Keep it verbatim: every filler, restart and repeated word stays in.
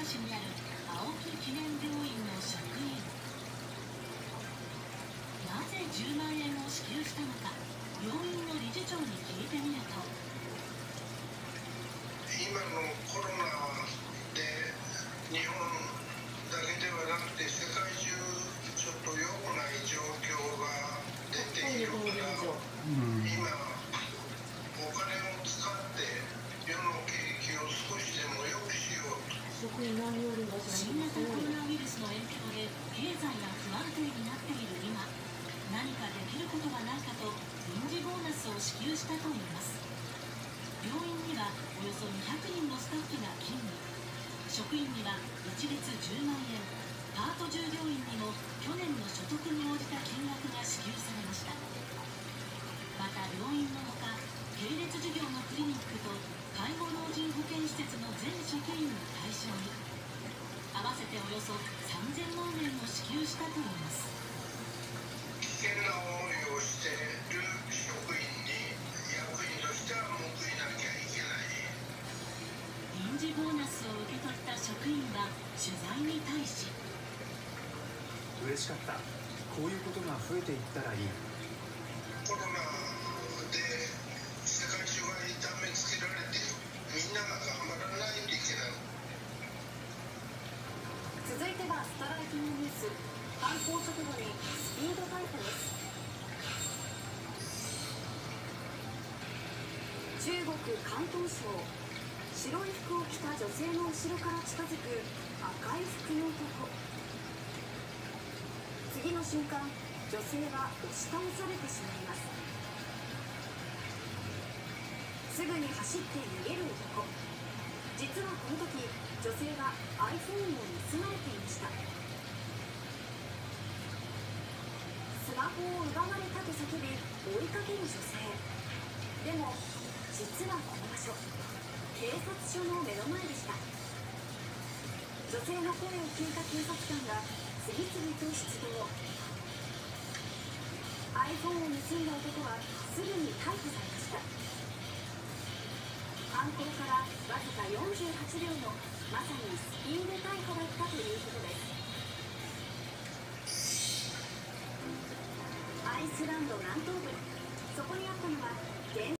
市にある青木記念病院の職員。なぜじゅうまんえんを支給したのか、病院の理事長に聞いてみると、 今のコロナで日本だけではなくて世界中ちょっと良くない状況が出ているから、今お金を使って世の景気を少しでも良くしようと。 新型コロナウイルスの影響で経済が不安定になっている今、何かできることはないかと臨時ボーナスを支給したといいます。病院にはおよそにひゃくにんのスタッフが勤務。職員には一律じゅうまんえん、パート従業員にも去年の所得に応じた金額が支給されました。また病院のほか、系列事業のクリニックと介護老人保健施設の全職員を対象に、合わせておよそさんぜんまんえんを支給したといいます。 危険な思いをしている職員に役員としては報いなきゃいけない。 臨時ボーナスを受け取った職員は取材に対し、 嬉しかった。こういうことが増えていったらいい。 コロナで世界中が痛めつけられてみんなが頑張らないといけない。 続いてはストライキのニュース。犯行直後にスピード逮捕です。中国・広東省、白い服を着た女性の後ろから近づく赤い服の男。次の瞬間、女性は押し倒されてしまいます。すぐに走って逃げる男。実はこの時、女性は iPhone を盗まれていました。スマホを奪われたと叫び追いかける女性。でも実はこの場所、警察署の目の前でした。女性の声を聞いた警察官が次々と出動。 iPhone を盗んだ男はすぐに逮捕されました。犯行からわずかよんじゅうはちびょうのまさにスピード逮捕だったということです。アイスランド南東部、そこにあったのは